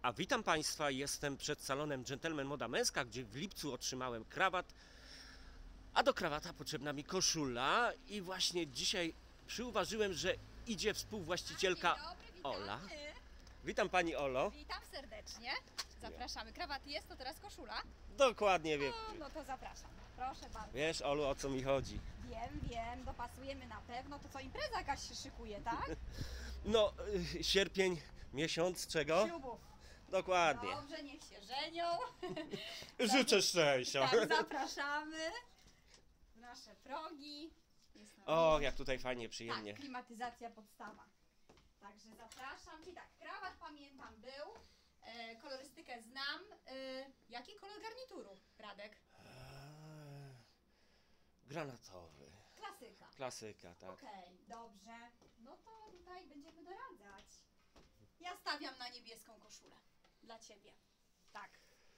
A witam Państwa, jestem przed salonem Gentleman Moda Męska, gdzie w lipcu otrzymałem krawat, a do krawata potrzebna mi koszula i właśnie dzisiaj przyuważyłem, że idzie współwłaścicielka Dzień dobry, witamy. Ola. Witam Pani Olo. Witam serdecznie. Zapraszamy. Krawat jest, to teraz koszula. Dokładnie wiem. No to zapraszam. Proszę bardzo. Wiesz Olu, o co mi chodzi? Wiem, dopasujemy na pewno. To co, impreza jakaś się szykuje, tak? No, sierpień, miesiąc czego? Ślubów. Dokładnie. Dobrze, niech się żenią. Życzę szczęścia. Tak, zapraszamy. W nasze progi. Jest O, jak tutaj fajnie, przyjemnie. Tak, klimatyzacja podstawa. Także zapraszam. I tak, krawat pamiętam był. Kolorystykę znam. Jaki kolor garnituru, Radek? Granatowy. Klasyka. Klasyka, tak. Okej, dobrze. No to tutaj będziemy doradzać. Ja stawiam na niebieską koszulę. Dla Ciebie. Tak.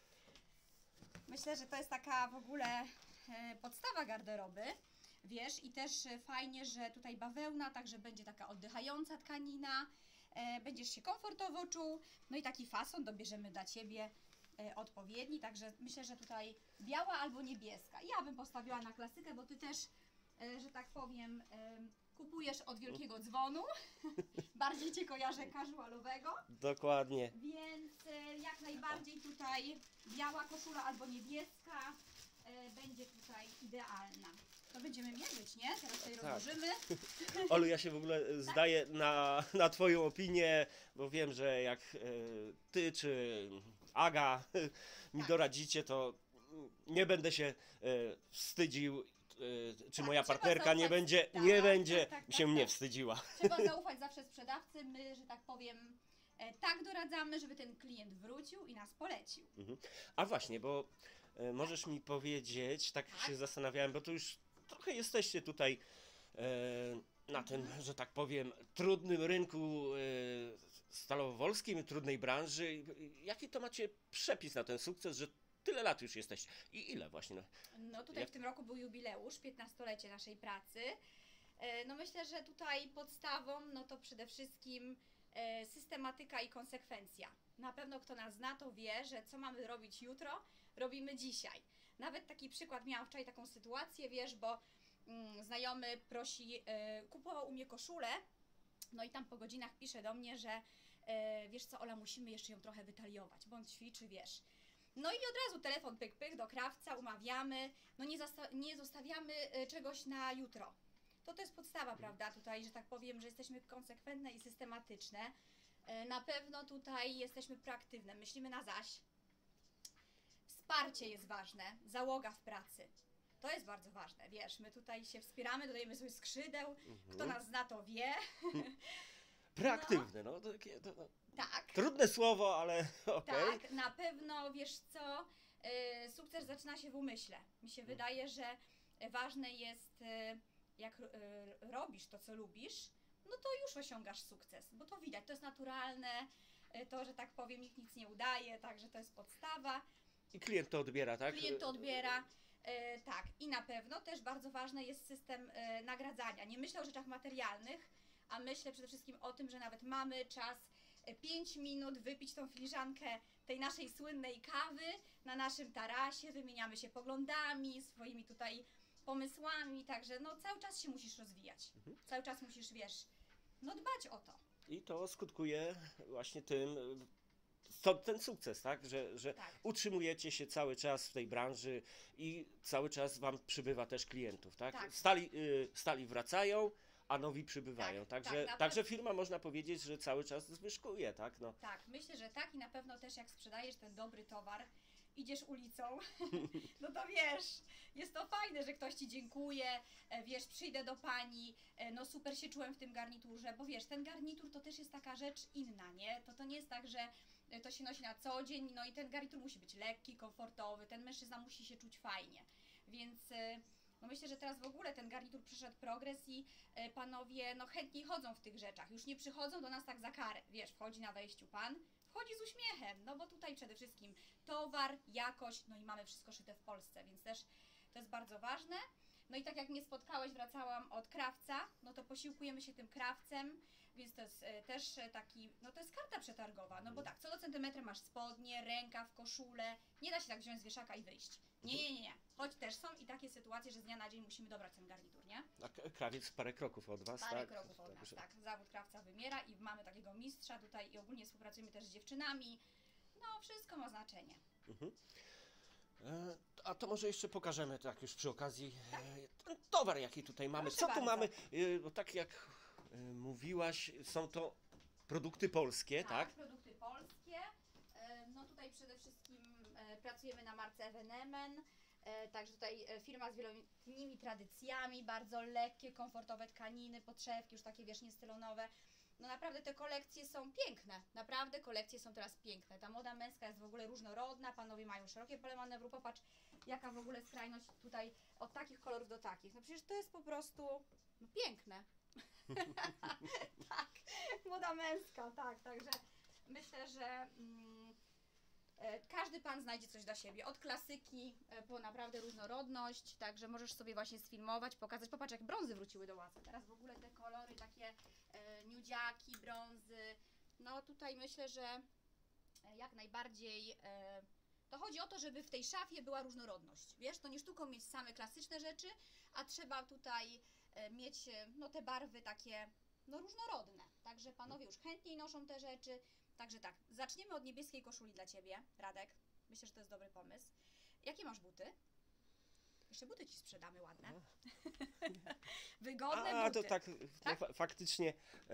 Myślę, że to jest taka w ogóle podstawa garderoby. Wiesz, i też fajnie, że tutaj bawełna, także będzie taka oddychająca tkanina. Będziesz się komfortowo czuł. No i taki fason dobierzemy dla Ciebie odpowiedni. Także myślę, że tutaj biała albo niebieska. Ja bym postawiła na klasykę, bo Ty też, że tak powiem, kupujesz od wielkiego dzwonu. Bardziej Cię kojarzę casualowego. Dokładnie. Więc jak najbardziej tutaj biała koszula albo niebieska będzie tutaj idealna. To będziemy mierzyć, nie? Teraz tutaj rozłożymy. Olu, ja się w ogóle zdaję na Twoją opinię, bo wiem, że jak Ty czy Aga mi doradzicie, to nie będę się wstydził, czy moja trzeba partnerka nie zaufać. będzie, Tak, nie będzie tak, się mnie tak. wstydziła. Trzeba zaufać zawsze sprzedawcy. My, że tak powiem, tak doradzamy, żeby ten klient wrócił i nas polecił. A właśnie, bo możesz mi powiedzieć, tak się zastanawiałem, bo tu już trochę jesteście tutaj na tym, że tak powiem, trudnym rynku stalowolskim, trudnej branży. Jaki to macie przepis na ten sukces, że tyle lat już jesteście? I ile właśnie? No tutaj w tym roku był jubileusz, 15-lecie naszej pracy. No myślę, że tutaj podstawą, no to przede wszystkim systematyka i konsekwencja. Na pewno kto nas zna, to wie, że co mamy robić jutro, robimy dzisiaj. Nawet taki przykład, miałam wczoraj taką sytuację, wiesz, bo znajomy prosi, kupował u mnie koszulę, no i tam po godzinach pisze do mnie, że wiesz co, Ola, musimy jeszcze ją trochę wytaliować, bo on ćwiczy, wiesz. No i od razu telefon pyk pyk do krawca, umawiamy, no nie zostawiamy czegoś na jutro. To jest podstawa, prawda, tutaj, że tak powiem, że jesteśmy konsekwentne i systematyczne. Na pewno tutaj jesteśmy proaktywne, myślimy na zaś. Wsparcie jest ważne, załoga w pracy. To jest bardzo ważne, wiesz, my tutaj się wspieramy, dodajemy sobie skrzydeł, kto nas zna, to wie. Proaktywne, no. Tak. Trudne słowo, ale okej. Tak, na pewno, wiesz co, sukces zaczyna się w umyśle. Mi się wydaje, że ważne jest, jak robisz to, co lubisz, no to już osiągasz sukces, bo to widać, to jest naturalne, to, że tak powiem, nikt nic nie udaje, także to jest podstawa. I klient to odbiera, tak? Klient to odbiera, tak. I na pewno też bardzo ważny jest system nagradzania. Nie myślę o rzeczach materialnych, a myślę przede wszystkim o tym, że nawet mamy czas 5 minut wypić tą filiżankę tej naszej słynnej kawy na naszym tarasie, wymieniamy się poglądami, swoimi tutaj pomysłami, także no cały czas się musisz rozwijać. Cały czas musisz, wiesz, no dbać o to. I to skutkuje właśnie tym, ten sukces, tak? Że Tak. utrzymujecie się cały czas w tej branży i cały czas Wam przybywa też klientów, tak? Tak. Stali wracają, a nowi przybywają. Tak, Także, tak, także firma, można powiedzieć, że cały czas zwyżkuje, tak? No. Tak, myślę, że tak i na pewno też jak sprzedajesz ten dobry towar, idziesz ulicą, no to wiesz, jest to fajne, że ktoś Ci dziękuje, wiesz, przyjdę do Pani, no super się czułem w tym garniturze, bo wiesz, ten garnitur to też jest taka rzecz inna, nie? To nie jest tak, że to się nosi na co dzień, no i ten garnitur musi być lekki, komfortowy, ten mężczyzna musi się czuć fajnie, więc no myślę, że teraz w ogóle ten garnitur przeszedł progres i panowie no chętniej chodzą w tych rzeczach, już nie przychodzą do nas tak za karę, wiesz, wchodzi na wejściu pan, wchodzi z uśmiechem, no bo tutaj przede wszystkim towar, jakość, no i mamy wszystko szyte w Polsce, więc też to jest bardzo ważne. No i tak jak mnie spotkałeś, wracałam od krawca, no to posiłkujemy się tym krawcem, więc to jest też taki, no to jest karta przetargowa, no bo tak, co do centymetra masz spodnie, rękaw, koszulę, nie da się tak wziąć z wieszaka i wyjść. Nie. Choć też są i takie sytuacje, że z dnia na dzień musimy dobrać ten garnitur, nie? A krawiec parę kroków od was, Parę tak? kroków od nas, Także- tak. Zawód krawca wymiera i mamy takiego mistrza tutaj i ogólnie współpracujemy też z dziewczynami. No, wszystko ma znaczenie. Mhm. A to może jeszcze pokażemy, tak już przy okazji, ten towar, jaki tutaj mamy. Proszę Co tu bardzo. mamy? Bo tak jak mówiłaś, są to produkty polskie, tak? Produkty polskie. No tutaj przede wszystkim pracujemy na marce Evenemen. Także tutaj firma z wieloletnimi tradycjami, bardzo lekkie, komfortowe tkaniny, podszewki, już takie wiesz, niestylonowe. No naprawdę te kolekcje są piękne, naprawdę kolekcje są teraz piękne. Ta moda męska jest w ogóle różnorodna, panowie mają szerokie pole manewru, popatrz jaka w ogóle skrajność tutaj od takich kolorów do takich. No przecież to jest po prostu no, piękne. Tak, moda męska, tak, także myślę, że każdy pan znajdzie coś dla siebie, od klasyki po naprawdę różnorodność, także możesz sobie właśnie sfilmować, pokazać, popatrz jak brązy wróciły do łask, teraz w ogóle te kolory takie nudziaki, brązy, no tutaj myślę, że jak najbardziej to chodzi o to, żeby w tej szafie była różnorodność, wiesz, to nie sztuką mieć same klasyczne rzeczy, a trzeba tutaj mieć no te barwy takie no różnorodne, także panowie już chętniej noszą te rzeczy. Także tak, zaczniemy od niebieskiej koszuli dla Ciebie, Radek. Myślę, że to jest dobry pomysł. Jakie masz buty? Jeszcze buty Ci sprzedamy ładne. Wygodne buty. To tak, Tak? No, faktycznie.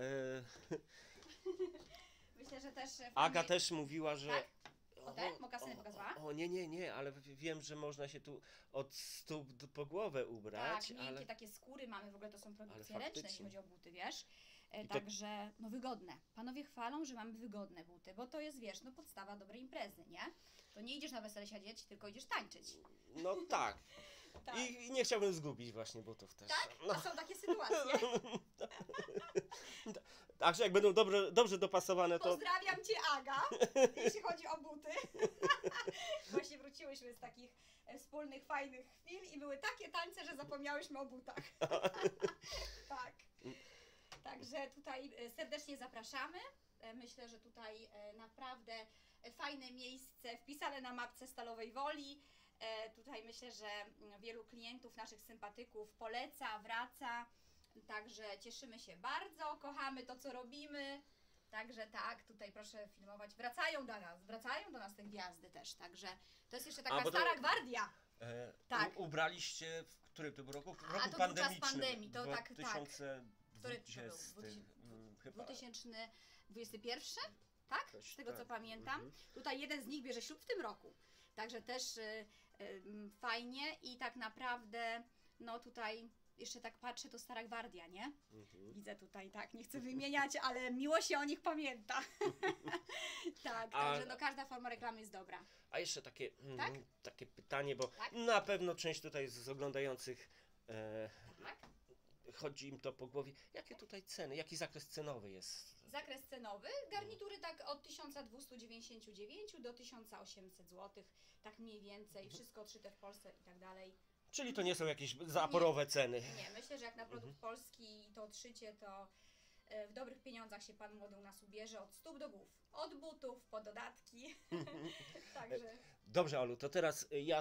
Myślę, że też Aga fajnie- też mówiła, że... Tak? O te mokasyny pokazywała? Nie, ale wiem, że można się tu od stóp po głowę ubrać, Tak, miękkie ale... takie skóry mamy, w ogóle to są produkcje Ale ręczne, jeśli faktycznie. chodzi o buty, wiesz? I to- Także, no wygodne. Panowie chwalą, że mamy wygodne buty, bo to jest, wiesz, no podstawa dobrej imprezy, nie? To nie idziesz na wesele siedzieć, tylko idziesz tańczyć. No tak. Tak. I nie chciałbym zgubić właśnie butów też. Tak? No. To są takie sytuacje. Także jak będą dobrze dopasowane, to... Pozdrawiam Cię, Aga, jeśli chodzi o buty. Właśnie wróciłyśmy z takich wspólnych, fajnych chwil i były takie tańce, że zapomniałyśmy o butach. Tak. Także tutaj serdecznie zapraszamy. Myślę, że tutaj naprawdę fajne miejsce wpisane na mapce Stalowej Woli. Tutaj myślę, że wielu klientów, naszych sympatyków poleca, wraca. Także cieszymy się bardzo, kochamy to, co robimy. Także tak, tutaj proszę filmować. Wracają do nas te gwiazdy też. Także to jest jeszcze taka bo to- stara gwardia. Tak. Ubraliście w którym to był roku? W roku to był czas pandemicznym. pandemii, to tak, tak. 2020 Który to był? chyba. 2021? Tak? Jakoś Z tego co tak. pamiętam. Mhm. Tutaj jeden z nich bierze ślub w tym roku. Także też fajnie i tak naprawdę, no tutaj jeszcze tak patrzę, to stara gwardia, nie? Mhm. Widzę tutaj, tak, nie chcę wymieniać, ale miło się o nich pamięta. Tak, A- także no każda forma reklamy jest dobra. A jeszcze takie, Tak? takie pytanie, bo Tak? na pewno część tutaj z oglądających Tak? chodzi im to po głowie. Jakie tutaj ceny, jaki zakres cenowy jest? Zakres cenowy, garnitury tak od 1299 do 1800 zł, tak mniej więcej, wszystko odszyte w Polsce i tak dalej. Czyli to nie są jakieś zaporowe ceny. Nie, myślę, że jak na produkt polski i to odszycie, to w dobrych pieniądzach się pan młody u nas ubierze od stóp do głów. Od butów po dodatki. Także Dobrze, Olu, to teraz ja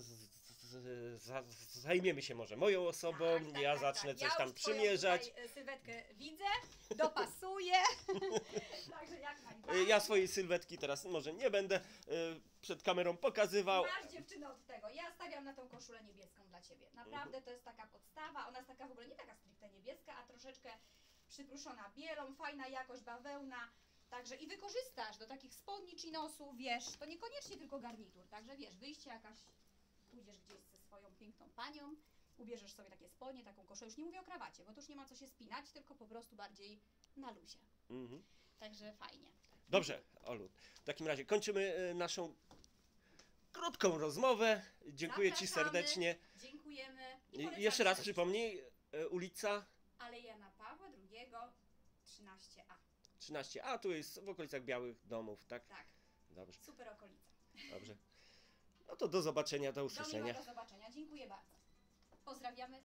zajmiemy się może moją osobą, ja zacznę coś Ja tam już twoją przymierzać. tutaj, sylwetkę widzę, dopasuję. Także jak najbardziej. Ja swojej sylwetki teraz może nie będę przed kamerą pokazywał. Masz dziewczynę od tego. Ja stawiam na tą koszulę niebieską dla Ciebie. Naprawdę to jest taka podstawa. Ona jest taka w ogóle nie taka stricte niebieska, a troszeczkę przypruszona bielą, fajna jakość, bawełna. Także i wykorzystasz do takich spodni czy nosów, wiesz, to niekoniecznie tylko garnitur. Także wiesz, wyjście jakaś, pójdziesz gdzieś ze swoją piękną panią, ubierzesz sobie takie spodnie, taką koszulę. Już nie mówię o krawacie, bo tu już nie ma co się spinać, tylko po prostu bardziej na luzie. Mhm. Także fajnie. Dobrze, Olu, w takim razie kończymy naszą krótką rozmowę. Dziękuję Ci Zapraszamy, serdecznie. Dziękujemy. I polecamy Jeszcze raz też. przypomnij, ulica Ale Jana Pawła II, 13A. 13, a tu jest w okolicach Białych Domów, tak? Tak, Dobrze, super okolica. dobrze. No to do zobaczenia, do Do usłyszenia. miłego zobaczenia. Dziękuję bardzo. Pozdrawiamy.